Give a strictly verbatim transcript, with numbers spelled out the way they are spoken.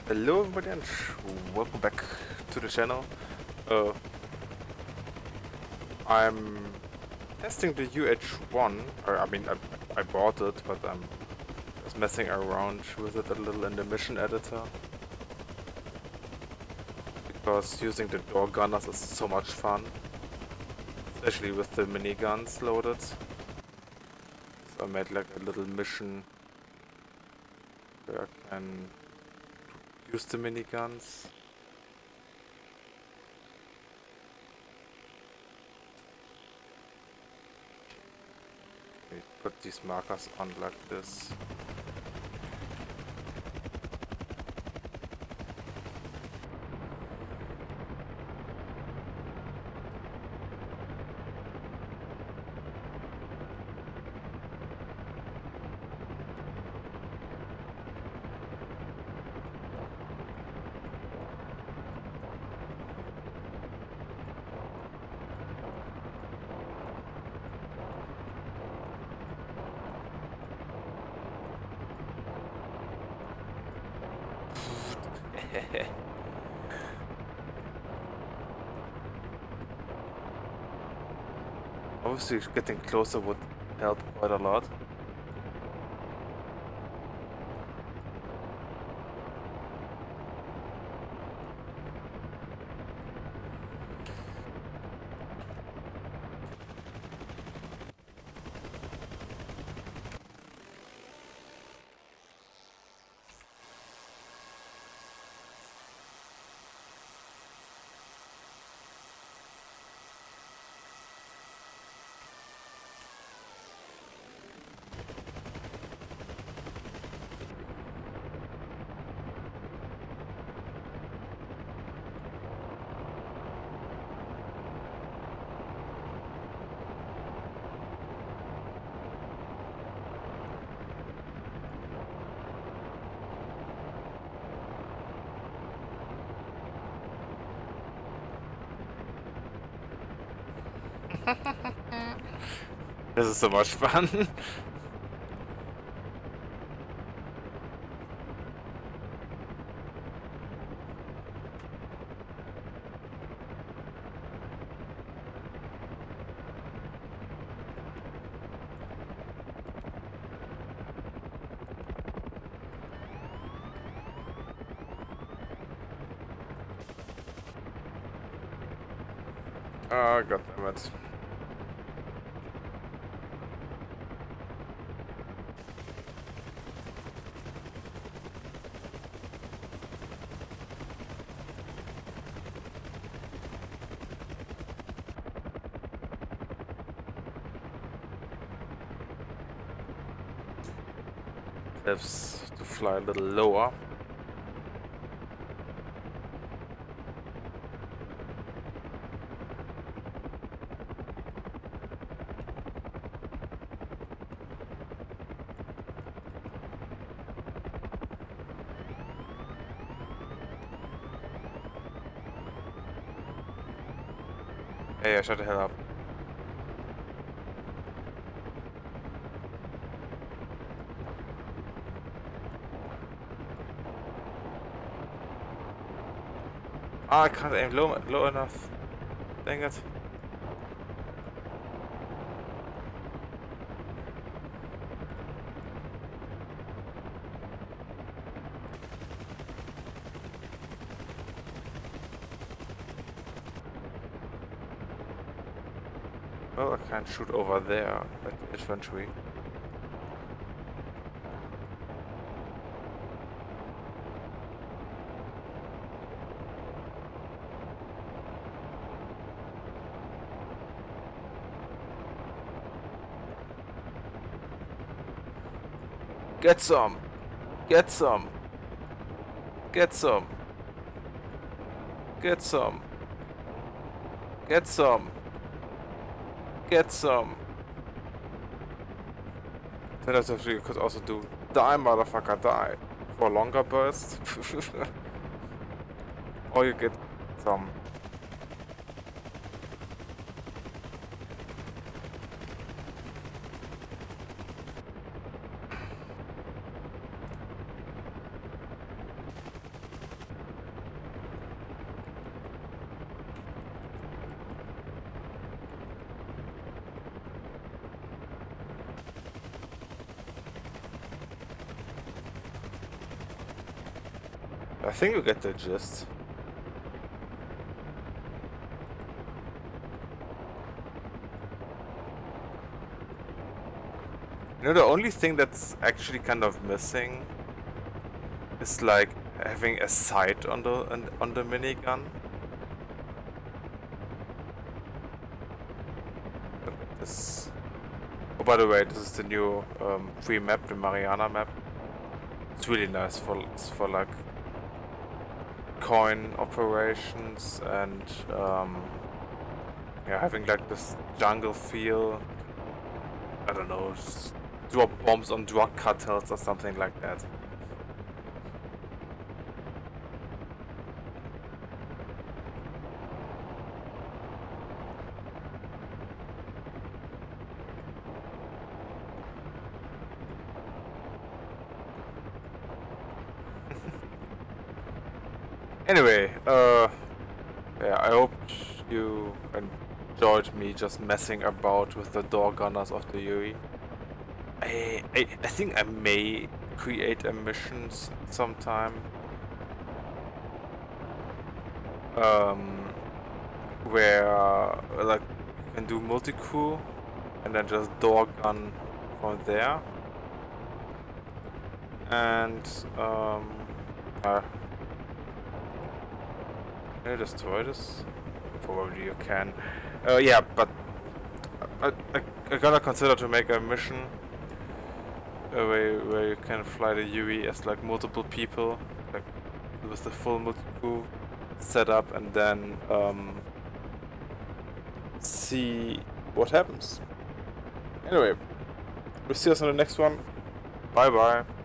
Hello everybody and welcome back to the channel. Uh, I'm testing the U H one, or I mean I, I bought it, but I'm just messing around with it a little in the mission editor. Because using the door gunners is so much fun. Especially with the miniguns loaded. So I made like a little mission where I can use the miniguns. We put these markers on like this. Obviously getting closer would help quite a lot. This is so much fun. Oh, god damn it. Cliffs to fly a little lower. Hey, yeah, shut the hell up. Ah, I can't aim low, low enough. Dang it. Well, I can't shoot over there at the infantry. Get some! Get some! Get some! Get some! Get some! Get some! Then I actually could also do die, motherfucker, die! For a longer burst. Or you get some. I think you get the gist. You know, the only thing that's actually kind of missing is like having a sight on the on the minigun. Look at this. Oh, by the way, this is the new um, free map, the Mariana map. It's really nice for for like coin operations and um, yeah, having like this jungle feel. I don't know, drop bombs on drug cartels or something like that. Anyway, uh, yeah, I hope you enjoyed me just messing about with the door gunners of the Yui. I, I, I think I may create a mission sometime. Um, where uh, like you can do multi-crew and then just door gun from there. And um, uh, can you destroy this? Probably you can. Uh, yeah, but I, I, I gotta consider to make a mission uh, where, where you can fly the Yui as like multiple people, like with the full multi-crew setup, and then um, see what happens. Anyway, we'll see us on the next one. Bye bye.